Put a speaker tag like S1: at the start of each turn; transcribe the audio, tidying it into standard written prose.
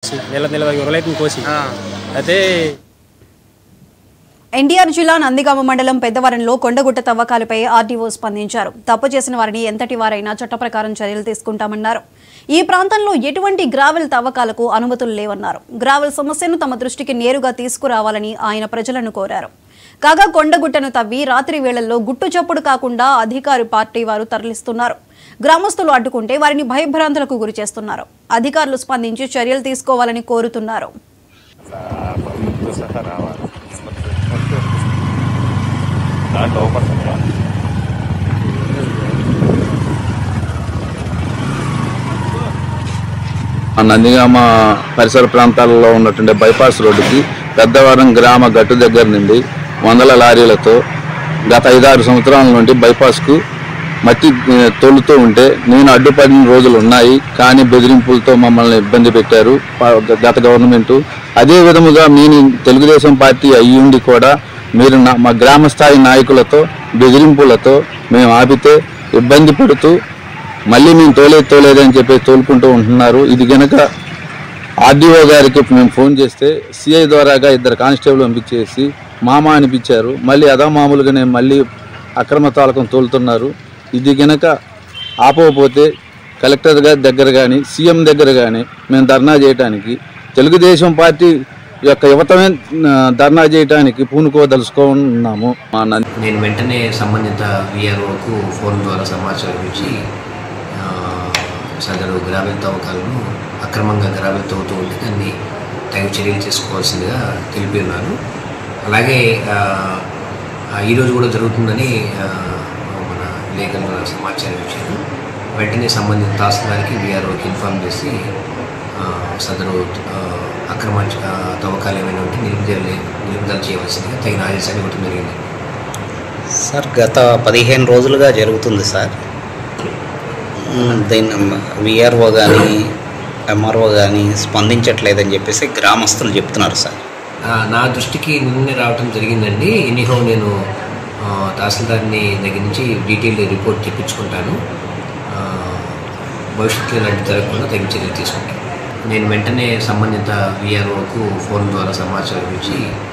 S1: కోసి నెల రోజులైతే కోసి అయితే
S2: ఎన్టీఆర్ జిల్లా నందిగామ మండలం పెద్దవరంలో కొండగుట్ట తవ్వకాలపై ఆర్డీఓ స్పందించారు. తప్పు చేసిన వారిని ఎంతటి వారైనా చట్ట ప్రకారం చర్యలు తీసుకుంటామన్నారు. ఈ ప్రాంతంలో ఎటువంటి గ్రావెల్ తవ్వకాలకు అనుమతులు లేవన్నారు. గ్రావెల్ సమస్యను తమ దృష్టికి నేరుగా తీసుకురావాలని ఆయన ప్రజలను కోరారు. కాగా కొండగుట్టను తవ్వి రాత్రి వేళల్లో గుట్టు చప్పుడు కాకుండా అధికారి పార్టీ వారు తరలిస్తున్నారు. గ్రామస్తులు అడ్డుకుంటే వారిని భయభ్రాంతులకు గురి చేస్తున్నారు. అధికారులు స్పందించి చర్యలు తీసుకోవాలని కోరుతున్నారు.
S3: నందిగామ పరిసర ప్రాంతాలలో ఉన్నటువంటి బైపాస్ రోడ్డుకి పెద్దవరం గ్రామ గట్టు దగ్గర నుండి వందల లారీలతో గత 5-6 సంవత్సరాల నుండి బైపాస్కు మట్టి తోలుతూ ఉంటే నేను అడ్డుపడిన రోజులు ఉన్నాయి. కానీ బెదిరింపులతో మమ్మల్ని ఇబ్బంది పెట్టారు గత గవర్నమెంటు. అదే విధముగా నేను తెలుగుదేశం పార్టీ అయ్యుండి కూడా మీరు మా గ్రామ స్థాయి నాయకులతో బెదిరింపులతో మేము ఆపితే ఇబ్బంది పడుతూ మళ్ళీ మేము తోలేదని చెప్పి తోలుకుంటూ ఉంటున్నారు. ఇది కనుక ఆర్డీఓ గారికి మేము ఫోన్ చేస్తే సిఐ ద్వారాగా 2 కానిస్టేబుల్ పంపించేసి మామ అనిపించారు. మళ్ళీ అదామామూలుగానే మళ్ళీ అక్రమ తాలకం తోలుతున్నారు. ఇది కనుక ఆపకపోతే కలెక్టర్ గారి దగ్గర కానీ సీఎం దగ్గర కానీ మేము ధర్నా చేయడానికి తెలుగుదేశం పార్టీ యొక్క యువతమే ధర్నా చేయడానికి పూనుకోదలుచుకున్నాము.
S4: నేను వెంటనే సంబంధిత విఆర్ఓకు ఫోన్ ద్వారా సమాచారం ఇచ్చి సదరు గ్రావెల్ తవ్వకాలను అక్రమంగా గ్రావెల్ తవ్వుతూ ఉంటే దాన్ని తగు చర్యలు తీసుకోవాల్సిందిగా తెలిపి ఉన్నారు. అలాగే ఈరోజు కూడా జరుగుతుందని మన లేఖల ద్వారా సమాచారం ఇచ్చారు. వెంటనే సంబంధిత తహసీల్దార్కి విఆర్ఓకి ఇన్ఫార్మ్ చేసి సదరు అక్రమ తవ్వకాలు ఏమైనా ఉంటే నిలుపుదల చేయవలసిందిగా తగిన ఆదేశాలు ఇవ్వడం జరిగింది.
S5: సార్ గత 15 రోజులుగా జరుగుతుంది సార్. దీన్ని విఆర్ఓ కానీ ఎంఆర్ఓ కానీ స్పందించట్లేదని చెప్పేసి గ్రామస్తులు చెప్తున్నారు సార్.
S4: నా దృష్టికి నిన్నే రావడం జరిగిందండి. ఎనీహౌ నేను తహసీల్దార్ని దగ్గర నుంచి డీటెయిల్ రిపోర్ట్ తెప్పించుకుంటాను. భవిష్యత్తులో ఇలాంటి జరగకుండా తగిన చర్యలు తీసుకుంటాను. నేను వెంటనే సంబంధిత విఆర్ఓకు ఫోన్ ద్వారా సమాచారం ఇచ్చి